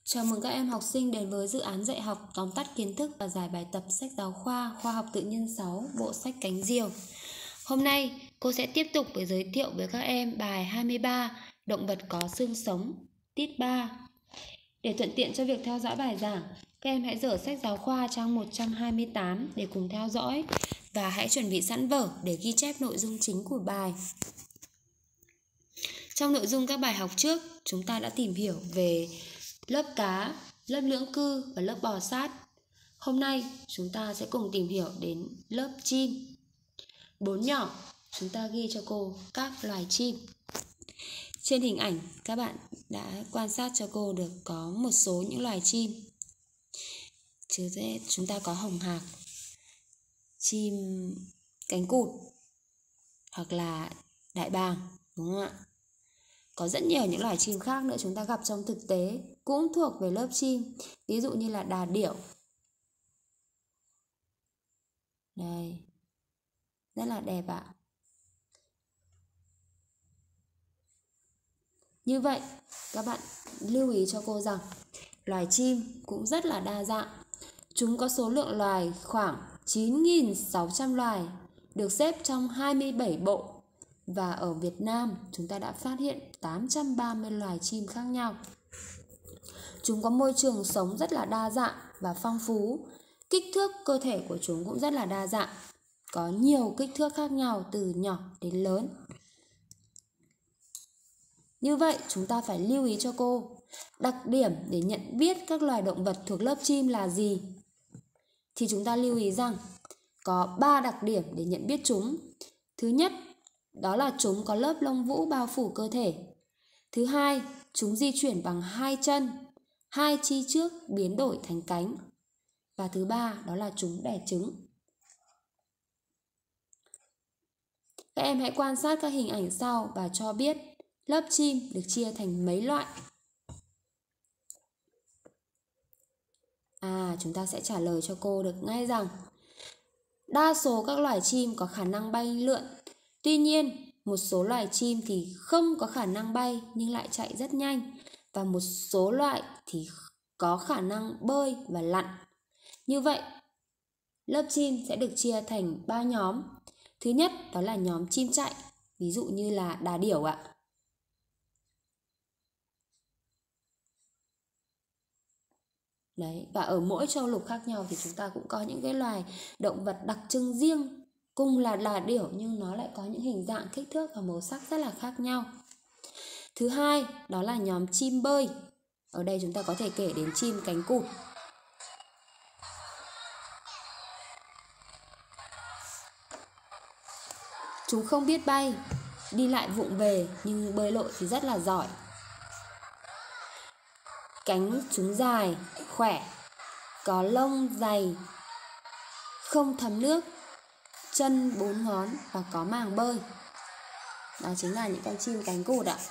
Chào mừng các em học sinh đến với dự án dạy học tóm tắt kiến thức và giải bài tập sách giáo khoa Khoa học tự nhiên 6, bộ sách Cánh diều. Hôm nay, cô sẽ tiếp tục với giới thiệu với các em bài 23, động vật có xương sống, tiết 3. Để thuận tiện cho việc theo dõi bài giảng, các em hãy dở sách giáo khoa trang 128 để cùng theo dõi và hãy chuẩn bị sẵn vở để ghi chép nội dung chính của bài. Trong nội dung các bài học trước, chúng ta đã tìm hiểu về lớp cá, lớp lưỡng cư và lớp bò sát. Hôm nay chúng ta sẽ cùng tìm hiểu đến lớp chim. 4 nhỏ, chúng ta ghi cho cô các loài chim. Trên hình ảnh các bạn đã quan sát cho cô được có một số những loài chim. Chúng ta có hồng hạc, chim cánh cụt hoặc là đại bàng, đúng không ạ? Có rất nhiều những loài chim khác nữa chúng ta gặp trong thực tế cũng thuộc về lớp chim. Ví dụ như là đà điểu. Đây, rất là đẹp ạ. Như vậy, các bạn lưu ý cho cô rằng loài chim cũng rất là đa dạng. Chúng có số lượng loài khoảng 9.600 loài, được xếp trong 27 bộ. Và ở Việt Nam, chúng ta đã phát hiện 830 loài chim khác nhau. Chúng có môi trường sống rất là đa dạng và phong phú. Kích thước cơ thể của chúng cũng rất là đa dạng. Có nhiều kích thước khác nhau từ nhỏ đến lớn. Như vậy, chúng ta phải lưu ý cho cô đặc điểm để nhận biết các loài động vật thuộc lớp chim là gì. Thì chúng ta lưu ý rằng có 3 đặc điểm để nhận biết chúng. Thứ nhất, đó là chúng có lớp lông vũ bao phủ cơ thể. Thứ hai, chúng di chuyển bằng 2 chân, 2 chi trước biến đổi thành cánh. Và thứ ba, đó là chúng đẻ trứng. Các em hãy quan sát các hình ảnh sau và cho biết lớp chim được chia thành mấy loại. Chúng ta sẽ trả lời cho cô được ngay rằng đa số các loài chim có khả năng bay lượn. Tuy nhiên, một số loài chim thì không có khả năng bay nhưng lại chạy rất nhanh. Và một số loại thì có khả năng bơi và lặn. Như vậy, lớp chim sẽ được chia thành 3 nhóm. Thứ nhất, đó là nhóm chim chạy, ví dụ như là đà điểu ạ. Đấy, và ở mỗi châu lục khác nhau thì chúng ta cũng có những cái loài động vật đặc trưng riêng. Cùng là đà điểu nhưng nó lại có những hình dạng, kích thước và màu sắc rất là khác nhau. Thứ hai, đó là nhóm chim bơi. Ở đây chúng ta có thể kể đến chim cánh cụt. Chúng không biết bay, đi lại vụng về nhưng bơi lội thì rất là giỏi. Cánh chúng dài, khỏe, có lông dày, không thấm nước, chân 4 ngón và có màng bơi. Đó chính là những con chim cánh cụt ạ.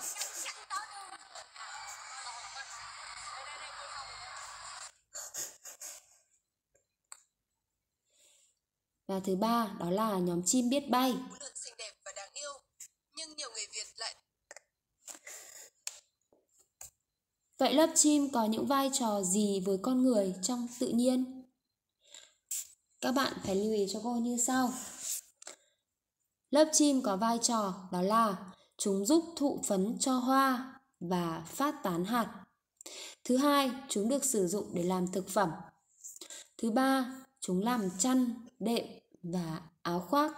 Và thứ ba, đó là nhóm chim biết bay. Xinh đẹp và đáng yêu, nhưng nhiều người Việt lại. Vậy lớp chim có những vai trò gì với con người trong tự nhiên? Các bạn phải lưu ý cho cô như sau. Lớp chim có vai trò đó là chúng giúp thụ phấn cho hoa và phát tán hạt. Thứ hai, chúng được sử dụng để làm thực phẩm. Thứ ba, chúng làm chăn, đệm và áo khoác.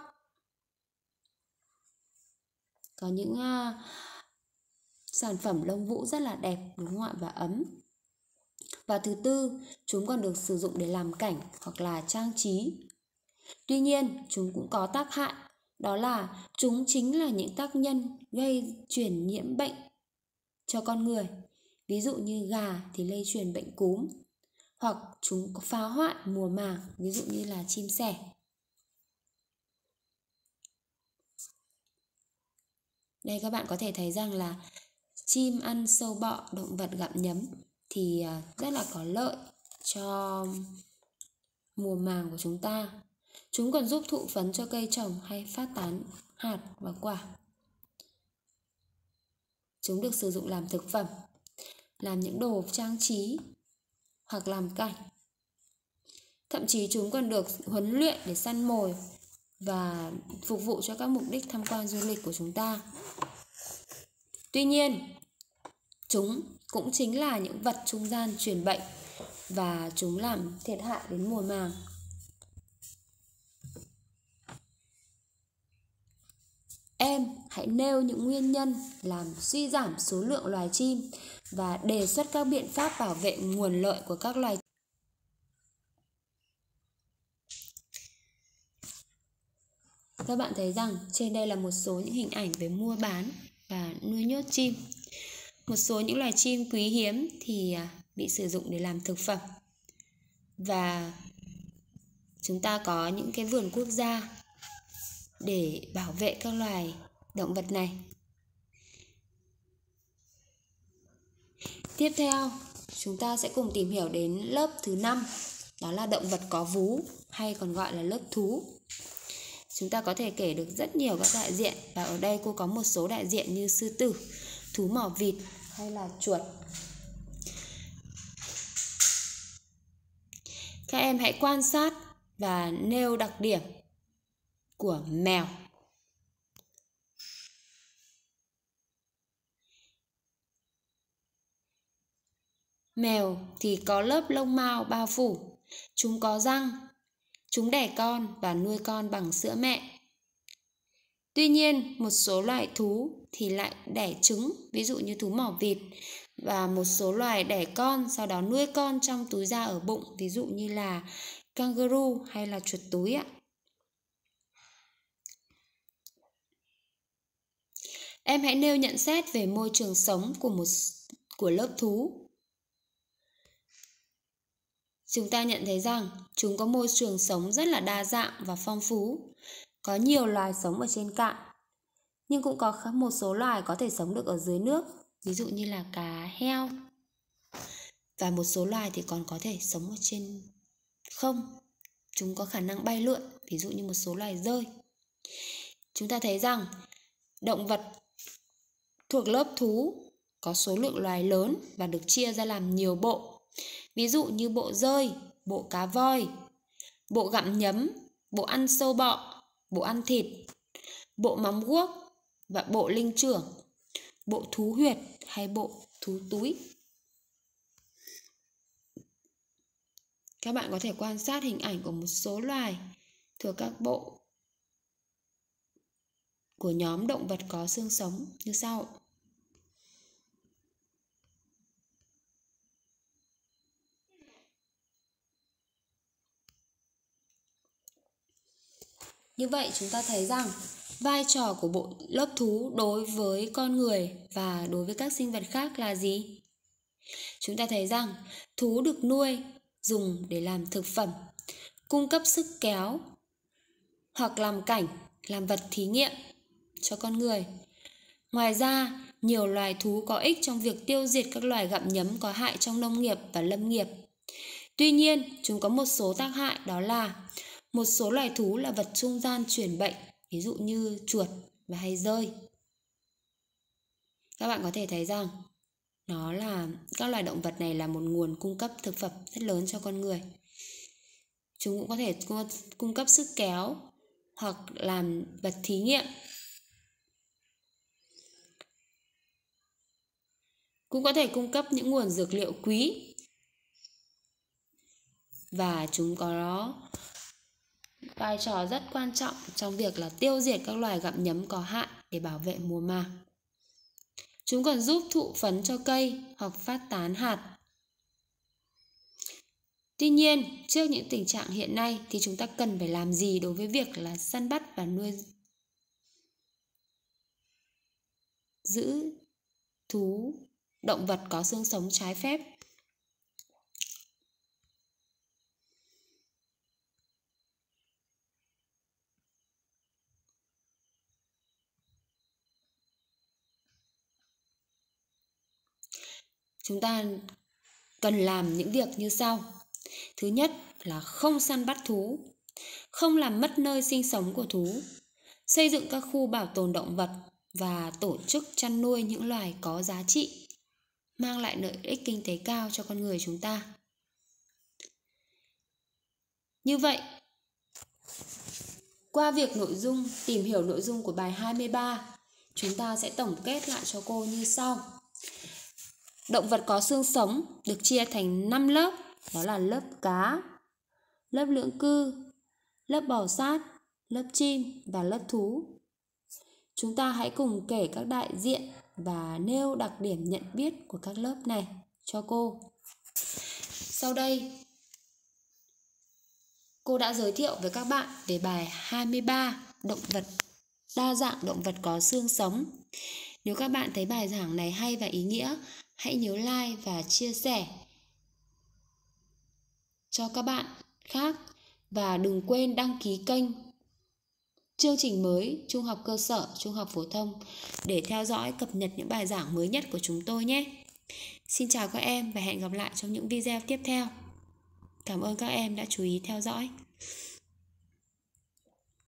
Có những sản phẩm lông vũ rất là đẹp, đúng không ạ, và ấm. Và thứ tư, chúng còn được sử dụng để làm cảnh hoặc là trang trí. Tuy nhiên, chúng cũng có tác hại, đó là chúng chính là những tác nhân gây truyền nhiễm bệnh cho con người. Ví dụ như gà thì lây truyền bệnh cúm, hoặc chúng có phá hoại mùa màng, ví dụ như là chim sẻ. Đây các bạn có thể thấy rằng là chim ăn sâu bọ, động vật gặm nhấm thì rất là có lợi cho mùa màng của chúng ta. Chúng còn giúp thụ phấn cho cây trồng hay phát tán hạt và quả. Chúng được sử dụng làm thực phẩm. làm những đồ trang trí hoặc làm cảnh. Thậm chí chúng còn được huấn luyện để săn mồi và phục vụ cho các mục đích tham quan du lịch của chúng ta. Tuy nhiên, chúng cũng chính là những vật trung gian truyền bệnh và chúng làm thiệt hại đến mùa màng. Em hãy nêu những nguyên nhân làm suy giảm số lượng loài chim và đề xuất các biện pháp bảo vệ nguồn lợi của các loài. Các bạn thấy rằng trên đây là một số những hình ảnh về mua bán và nuôi nhốt chim. Một số những loài chim quý hiếm thì bị sử dụng để làm thực phẩm. Và chúng ta có những cái vườn quốc gia để bảo vệ các loài động vật này. Tiếp theo, chúng ta sẽ cùng tìm hiểu đến lớp thứ 5, đó là động vật có vú hay còn gọi là lớp thú. Chúng ta có thể kể được rất nhiều các đại diện, và ở đây cô có một số đại diện như sư tử, thú mỏ vịt hay là chuột. Các em hãy quan sát và nêu đặc điểm của mèo. Mèo thì có lớp lông mao bao phủ, chúng có răng, chúng đẻ con và nuôi con bằng sữa mẹ. Tuy nhiên, một số loài thú thì lại đẻ trứng, ví dụ như thú mỏ vịt, và một số loài đẻ con sau đó nuôi con trong túi da ở bụng, ví dụ như là kangaroo hay là chuột túi ạ. Em hãy nêu nhận xét về môi trường sống của lớp thú. Chúng ta nhận thấy rằng chúng có môi trường sống rất là đa dạng và phong phú. Có nhiều loài sống ở trên cạn, nhưng cũng có một số loài có thể sống được ở dưới nước, ví dụ như là cá heo. Và một số loài thì còn có thể sống ở trên không. Chúng có khả năng bay lượn, ví dụ như một số loài dơi. Chúng ta thấy rằng động vật thuộc lớp thú có số lượng loài lớn và được chia ra làm nhiều bộ. Ví dụ như bộ dơi, bộ cá voi, bộ gặm nhấm, bộ ăn sâu bọ, bộ ăn thịt, bộ móng guốc và bộ linh trưởng, bộ thú huyệt hay bộ thú túi. Các bạn có thể quan sát hình ảnh của một số loài thuộc các bộ của nhóm động vật có xương sống như sau. Như vậy chúng ta thấy rằng vai trò của bộ lớp thú đối với con người và đối với các sinh vật khác là gì? Chúng ta thấy rằng thú được nuôi dùng để làm thực phẩm, cung cấp sức kéo hoặc làm cảnh, làm vật thí nghiệm cho con người. Ngoài ra, nhiều loài thú có ích trong việc tiêu diệt các loài gặm nhấm có hại trong nông nghiệp và lâm nghiệp. Tuy nhiên, chúng có một số tác hại, đó là một số loài thú là vật trung gian truyền bệnh, ví dụ như chuột và hay dơi. Các bạn có thể thấy rằng các loài động vật này là một nguồn cung cấp thực phẩm rất lớn cho con người. Chúng cũng có thể cung cấp sức kéo hoặc làm vật thí nghiệm. Cũng có thể cung cấp những nguồn dược liệu quý. Và chúng có vai trò rất quan trọng trong việc là tiêu diệt các loài gặm nhấm có hại để bảo vệ mùa màng. Chúng còn giúp thụ phấn cho cây hoặc phát tán hạt. Tuy nhiên, trước những tình trạng hiện nay thì chúng ta cần phải làm gì đối với việc là săn bắt và nuôi giữ động vật có xương sống trái phép? Chúng ta cần làm những việc như sau. Thứ nhất là không săn bắt thú, không làm mất nơi sinh sống của thú, xây dựng các khu bảo tồn động vật và tổ chức chăn nuôi những loài có giá trị. mang lại lợi ích kinh tế cao cho con người chúng ta. Như vậy, qua việc tìm hiểu nội dung của bài 23, chúng ta sẽ tổng kết lại cho cô như sau. Động vật có xương sống được chia thành 5 lớp, đó là lớp cá, lớp lưỡng cư, lớp bò sát, lớp chim và lớp thú. Chúng ta hãy cùng kể các đại diện và nêu đặc điểm nhận biết của các lớp này cho cô. Sau đây, cô đã giới thiệu với các bạn về bài 23, đa dạng động vật có xương sống. Nếu các bạn thấy bài giảng này hay và ý nghĩa, hãy nhớ like và chia sẻ cho các bạn khác. Và đừng quên đăng ký kênh chương trình mới Trung học cơ sở, Trung học phổ thông để theo dõi cập nhật những bài giảng mới nhất của chúng tôi nhé. Xin chào các em và hẹn gặp lại trong những video tiếp theo. Cảm ơn các em đã chú ý theo dõi.